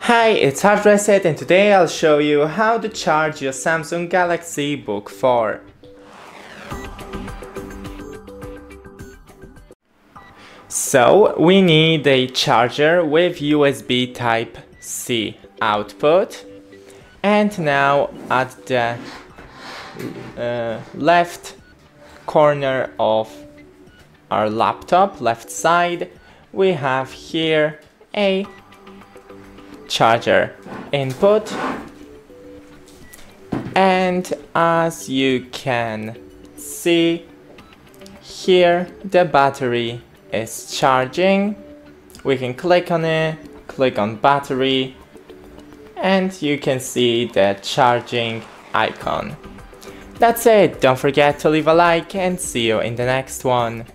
Hi, it's HardReset and today I'll show you how to charge your Samsung Galaxy Book 4. So we need a charger with USB Type-C output, and now at the left corner of our laptop, left side, we have here a charger input, and as you can see here, the battery is charging. We can click on it, click on battery, and you can see the charging icon. That's it. Don't forget to leave a like and see you in the next one.